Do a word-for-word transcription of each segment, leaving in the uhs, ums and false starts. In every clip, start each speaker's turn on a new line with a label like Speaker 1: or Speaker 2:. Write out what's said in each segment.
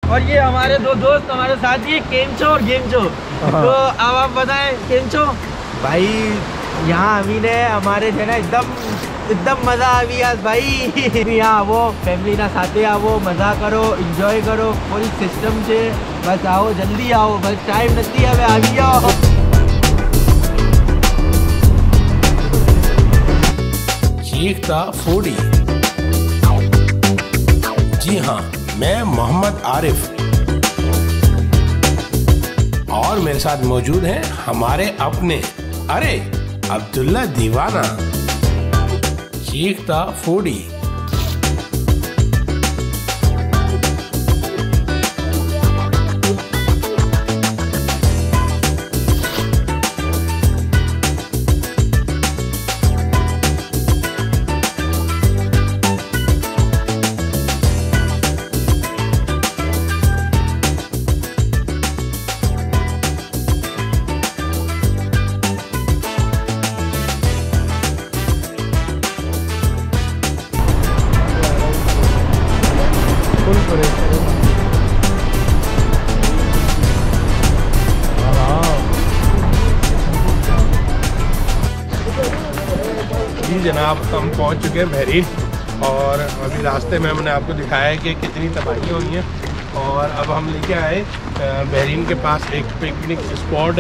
Speaker 1: और ये हमारे दो दोस्त हमारे साथ ही केमचो और गेमचो। तो अब आप बताएं केमचो भाई, यहाँ अमीन है हमारे थे ना एकदम एकदम मज़ा अभी आज भाई। यहाँ वो फैमिली ना साथे आओ, मज़ा करो, इंजॉय करो फुल सिस्टम से। बस आओ जल्दी आओ, बस टाइम नहीं है, आ भी जाओ।
Speaker 2: चीखता फूडी। जी हाँ, मैं मोहम्मद आरिफ और मेरे साथ मौजूद हैं हमारे अपने अरे अब्दुल्ला दीवाना। चीखता फूडी।
Speaker 3: जी जनाब, हम पहुंच चुके हैं बहरीन और अभी रास्ते में हमने आपको दिखाया है कि कितनी तबाही हुई है। और अब हम लेके आए बहरीन के पास एक पिकनिक स्पॉट है।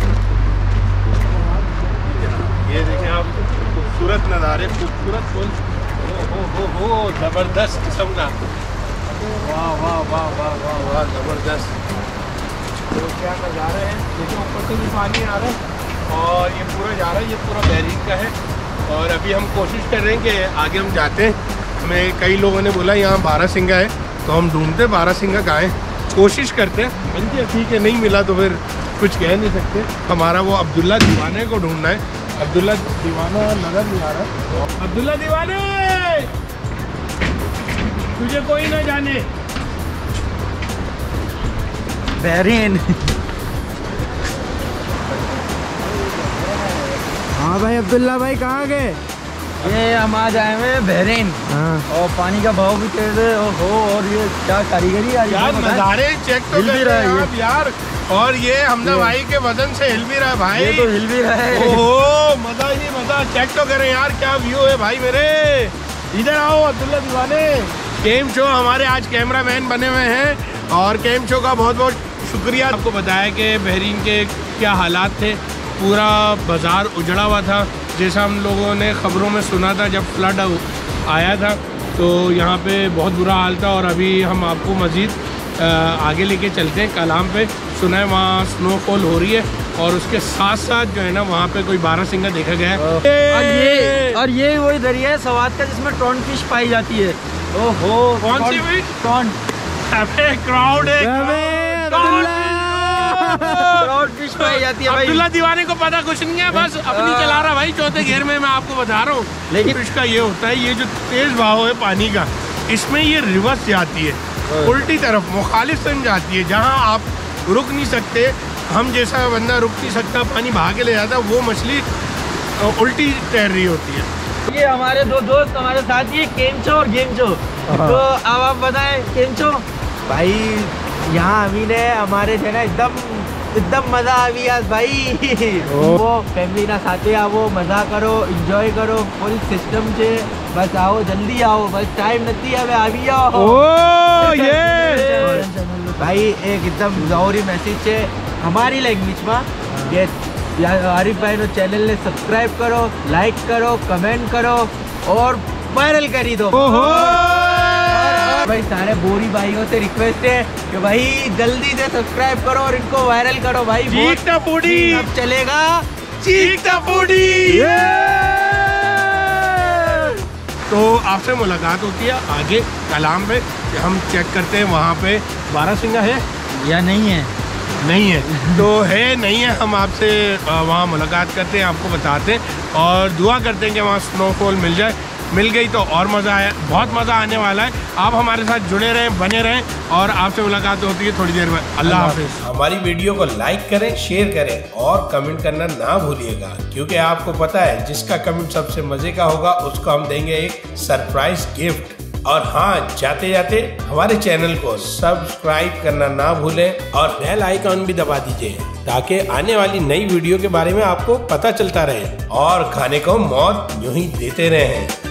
Speaker 3: ये देखें आप, खूबसूरत नज़ारे, खूबसूरत फूल, हो हो हो ज़बरदस्त किस्म का, वाह वाह वाह वाह वाह वाह ज़बरदस्त। तो क्या नज़ारे हैं, देखिए ऊपर से भी पानी आ रहा है और ये पूरा जा रहा है, ये पूरा बहरीन का है। और अभी हम कोशिश कर रहे हैं कि आगे हम जाते हैं। हमें कई लोगों ने बोला यहाँ बारहसिंगा है, तो हम ढूंढते बारहसिंगा कहाँ है, कोशिश करते हैं, मिल गया ठीक है, नहीं मिला तो फिर कुछ कह नहीं सकते। हमारा वो अब्दुल्ला दीवाने को ढूंढना है। अब्दुल्ला दीवाना नजर नहीं आ रहा। अब्दुल्ला दीवाने, तुझे कोई ना जाने।
Speaker 1: बहरीन। हाँ भाई अब्दुल्ला भाई कहाँ गए? ये हम आज आए हुए बहरीन। हाँ। और पानी का भाव भी तेज है और हो, और ये क्या कारीगरी है
Speaker 3: यार, नज़ारे चेक तो
Speaker 1: हिल भी रहा है
Speaker 3: आप यार। और ये हमजा भाई के वजन से हिल भी रहा है भाई।
Speaker 1: ये तो हिल भी रहा है।
Speaker 3: ओहो, मजा ही मजा। चेक तो करें यार, क्या व्यू है भाई मेरे। इधर आओ अब्दुल्ला दीवाने। केमचो हमारे आज कैमरामैन बने हुए हैं और केमचो का बहुत बहुत शुक्रिया। आपको बताया कि बहरीन के क्या हालात थे। पूरा बाज़ार उजड़ा हुआ था, जैसा हम लोगों ने ख़बरों में सुना था जब फ्लड आया था, तो यहाँ पे बहुत बुरा हाल था। और अभी हम आपको मज़ीद आगे लेके चलते हैं कलाम पे। सुना है वहाँ स्नोफॉल हो रही है और उसके साथ साथ जो है ना वहाँ पे कोई बारहसिंगा देखा गया है।
Speaker 1: और ये और ये वही दरिया है सवात का जिसमें टॉन फिश पाई जाती है। ओहो,
Speaker 3: कौन सी फिश?
Speaker 1: टॉन।
Speaker 3: क्राउड है,
Speaker 1: फिश पाई जाती है भाई।
Speaker 3: अब्दुल्ला दीवाने को पता कुछ नहीं है, बस अपनी चला रहा भाई चौथे घेर में। मैं आपको बता रहा हूँ, लेकिन फिश का ये होता है, ये जो तेज बहाव है पानी का, इसमें ये रिवर्स जाती है, उल्टी तरफ मुखालिफ तरफ जाती है, जहाँ आप रुक नहीं सकते। हम जैसा बंदा रुक नहीं सकता, पानी बहा के ले जाता, वो मछली उल्टी तैर रही होती है।
Speaker 1: ये हमारे दो दोस्त हमारे साथ ही केमचो और गेमचो। तो अब आप बताएं केमचो भाई, यहाँ अमीन है हमारे थे ना एकदम एकदम मज़ा अभी आज भाई। वो फैमिली ना साथे आओ, मज़ा करो, इंजॉय करो फुल सिस्टम से। बस आओ जल्दी आओ, बस टाइम नहीं है, आ भी जाओ।
Speaker 3: ओ ये
Speaker 1: भाई एक एकदम ज़रूरी मैसेज है हमारी लैंग्वेज में, ये आरिफ भाई ने चैनल ने सब्सक्राइब करो, लाइक करो, कमेंट करो और वायरल करी दो। भाई सारे बोरी भाइयों से रिक्वेस्ट है कि भाई जल्दी से सब्सक्राइब करो और इनको वायरल करो भाई।
Speaker 3: चीखता फूडी
Speaker 1: अब चलेगा,
Speaker 3: चीखता फूडी। तो आपसे मुलाकात होती है आगे कलाम पे, हम चेक करते हैं वहाँ पे बारहसिंगा है
Speaker 1: या नहीं है।
Speaker 3: नहीं है तो है नहीं है, हम आपसे वहाँ मुलाकात करते हैं, आपको बताते हैं और दुआ करते हैं कि वहाँ स्नोफॉल मिल जाए। मिल गई तो और मज़ा आया, बहुत मज़ा आने वाला है। आप हमारे साथ जुड़े रहें, बने रहें और आपसे मुलाकात होती है थोड़ी देर में। अल्लाह हाफिज़।
Speaker 2: हमारी वीडियो को लाइक करें, शेयर करें और कमेंट करना ना भूलिएगा, क्योंकि आपको पता है जिसका कमेंट सबसे मज़े का होगा उसको हम देंगे एक सरप्राइज गिफ्ट। और हाँ, जाते जाते हमारे चैनल को सब्सक्राइब करना ना भूलें और बेल आइकॉन भी दबा दीजिए ताकि आने वाली नई वीडियो के बारे में आपको पता चलता रहे और खाने को मौत यूं ही देते रहें।